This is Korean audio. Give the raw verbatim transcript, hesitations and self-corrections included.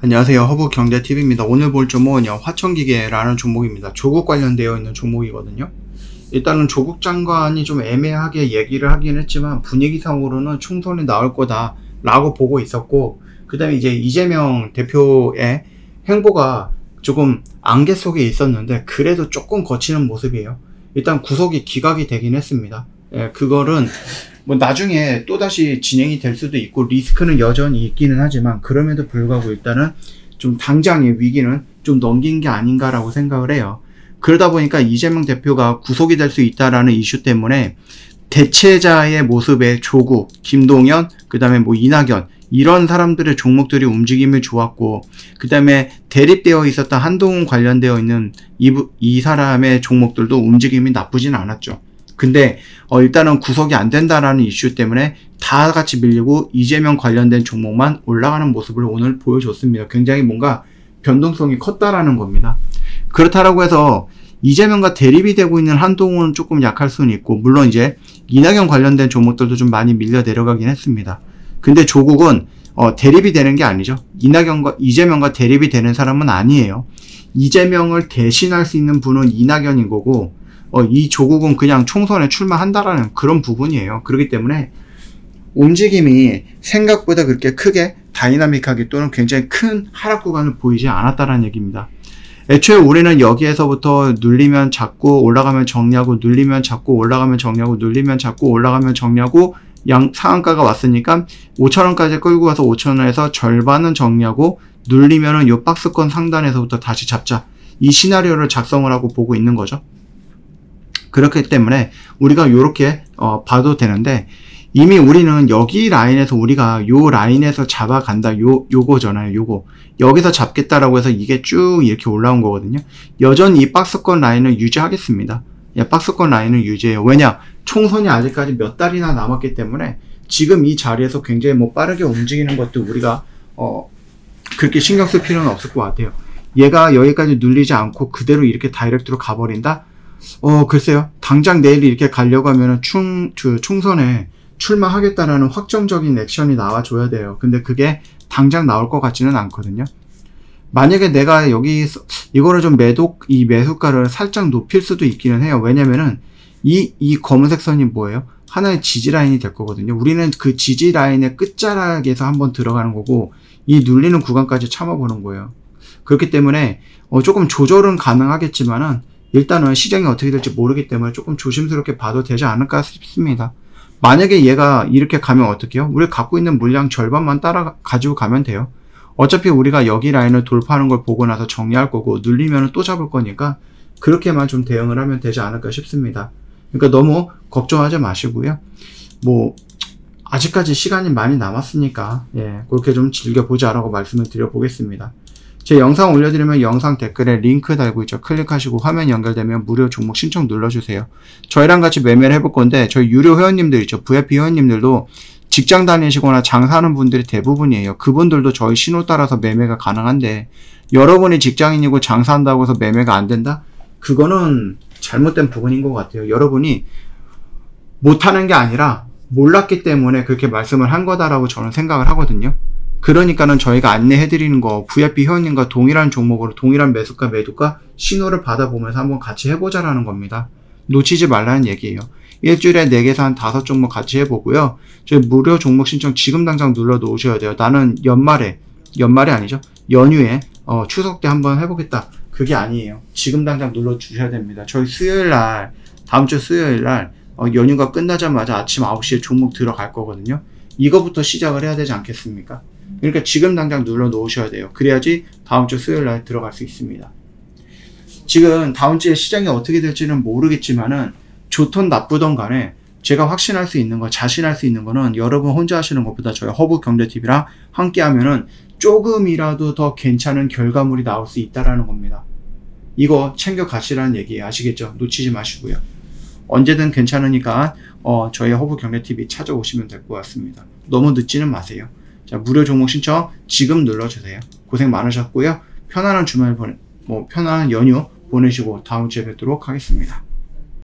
안녕하세요. 허브경제티비입니다. 오늘 볼 종목은요, 화천기계라는 종목입니다. 조국 관련되어 있는 종목이거든요. 일단은 조국 장관이 좀 애매하게 얘기를 하긴 했지만 분위기상으로는 총선이 나올 거다 라고 보고 있었고, 그 다음에 이제 이재명 대표의 행보가 조금 안개 속에 있었는데 그래도 조금 거치는 모습이에요. 일단 구속이 기각이 되긴 했습니다. 예, 그거는 뭐 나중에 또다시 진행이 될 수도 있고 리스크는 여전히 있기는 하지만, 그럼에도 불구하고 일단은 좀 당장의 위기는 좀 넘긴 게 아닌가라고 생각을 해요. 그러다 보니까 이재명 대표가 구속이 될 수 있다라는 이슈 때문에 대체자의 모습에 조국, 김동연, 그 다음에 뭐 이낙연, 이런 사람들의 종목들이 움직임이 좋았고, 그 다음에 대립되어 있었던 한동훈 관련되어 있는 이, 이 사람의 종목들도 움직임이 나쁘진 않았죠. 근데 어 일단은 구속이 안 된다라는 이슈 때문에 다 같이 밀리고 이재명 관련된 종목만 올라가는 모습을 오늘 보여줬습니다. 굉장히 뭔가 변동성이 컸다라는 겁니다. 그렇다라고 해서 이재명과 대립이 되고 있는 한동훈은 조금 약할 수는 있고, 물론 이제 이낙연 관련된 종목들도 좀 많이 밀려 내려가긴 했습니다. 근데 조국은 어 대립이 되는 게 아니죠. 이낙연과 이재명과 대립이 되는 사람은 아니에요. 이재명을 대신할 수 있는 분은 이낙연인 거고, 어, 이 조국은 그냥 총선에 출마한다라는 그런 부분이에요. 그렇기 때문에 움직임이 생각보다 그렇게 크게 다이나믹하게 또는 굉장히 큰 하락 구간을 보이지 않았다라는 얘기입니다. 애초에 우리는 여기에서부터 눌리면 잡고 올라가면 정리하고, 눌리면 잡고 올라가면 정리하고, 눌리면 잡고 올라가면 정리하고, 양 상한가가 왔으니까 오천 원까지 끌고 가서 오천 원에서 절반은 정리하고, 눌리면은 요 박스권 상단에서부터 다시 잡자, 이 시나리오를 작성을 하고 보고 있는 거죠. 그렇기 때문에 우리가 요렇게 어, 봐도 되는데, 이미 우리는 여기 라인에서 우리가 요 라인에서 잡아간다, 요 요거잖아요. 요거 여기서 잡겠다라고 해서 이게 쭉 이렇게 올라온 거거든요. 여전히 이 박스권 라인을 유지하겠습니다. 예, 박스권 라인을 유지해요. 왜냐, 총선이 아직까지 몇 달이나 남았기 때문에 지금 이 자리에서 굉장히 뭐 빠르게 움직이는 것도 우리가 어 그렇게 신경 쓸 필요는 없을 것 같아요. 얘가 여기까지 눌리지 않고 그대로 이렇게 다이렉트로 가버린다? 어, 글쎄요. 당장 내일 이렇게 가려고 하면은 충, 그 총선에 출마하겠다라는 확정적인 액션이 나와줘야 돼요. 근데 그게 당장 나올 것 같지는 않거든요. 만약에 내가 여기, 이거를 좀 매도, 이 매수가를 살짝 높일 수도 있기는 해요. 왜냐면은 이, 이 검은색 선이 뭐예요? 하나의 지지라인이 될 거거든요. 우리는 그 지지라인의 끝자락에서 한번 들어가는 거고, 이 눌리는 구간까지 참아보는 거예요. 그렇기 때문에, 어, 조금 조절은 가능하겠지만은, 일단은 시장이 어떻게 될지 모르기 때문에 조금 조심스럽게 봐도 되지 않을까 싶습니다. 만약에 얘가 이렇게 가면 어떡해요? 우리 갖고 있는 물량 절반만 따라 가지고 가면 돼요. 어차피 우리가 여기 라인을 돌파하는 걸 보고 나서 정리할 거고, 눌리면 또 잡을 거니까 그렇게만 좀 대응을 하면 되지 않을까 싶습니다. 그러니까 너무 걱정하지 마시고요. 뭐 아직까지 시간이 많이 남았으니까 예, 그렇게 좀 즐겨보자라고 말씀을 드려보겠습니다. 제 영상 올려드리면 영상 댓글에 링크 달고 있죠. 클릭하시고 화면 연결되면 무료 종목 신청 눌러주세요. 저희랑 같이 매매를 해볼 건데, 저희 유료 회원님들 있죠. 브이아이피 회원님들도 직장 다니시거나 장사하는 분들이 대부분이에요. 그분들도 저희 신호 따라서 매매가 가능한데, 여러분이 직장인이고 장사한다고 해서 매매가 안 된다? 그거는 잘못된 부분인 것 같아요. 여러분이 못하는 게 아니라 몰랐기 때문에 그렇게 말씀을 한 거다라고 저는 생각을 하거든요. 그러니까는 저희가 안내해드리는 거, 브이아이피 회원님과 동일한 종목으로 동일한 매수가, 매도가 신호를 받아보면서 한번 같이 해보자라는 겁니다. 놓치지 말라는 얘기예요. 일주일에 네 개에서 한 다섯 종목 같이 해보고요. 저희 무료 종목 신청 지금 당장 눌러 놓으셔야 돼요. 나는 연말에, 연말이 아니죠. 연휴에, 어, 추석 때 한번 해보겠다. 그게 아니에요. 지금 당장 눌러 주셔야 됩니다. 저희 수요일 날, 다음 주 수요일 날, 어, 연휴가 끝나자마자 아침 아홉 시에 종목 들어갈 거거든요. 이거부터 시작을 해야 되지 않겠습니까? 그러니까 지금 당장 눌러 놓으셔야 돼요. 그래야지 다음 주 수요일 날 들어갈 수 있습니다. 지금 다음 주에 시장이 어떻게 될지는 모르겠지만은 좋든 나쁘든 간에 제가 확신할 수 있는 거, 자신할 수 있는 거는 여러분 혼자 하시는 것보다 저희 허브경제티비랑 함께 하면은 조금이라도 더 괜찮은 결과물이 나올 수 있다라는 겁니다. 이거 챙겨 가시라는 얘기예요. 아시겠죠? 놓치지 마시고요. 언제든 괜찮으니까 어, 저희 허브경제티비 찾아오시면 될 것 같습니다. 너무 늦지는 마세요. 자, 무료 종목 신청 지금 눌러주세요. 고생 많으셨고요. 편안한 주말 보내, 뭐 편안한 연휴 보내시고 다음 주에 뵙도록 하겠습니다.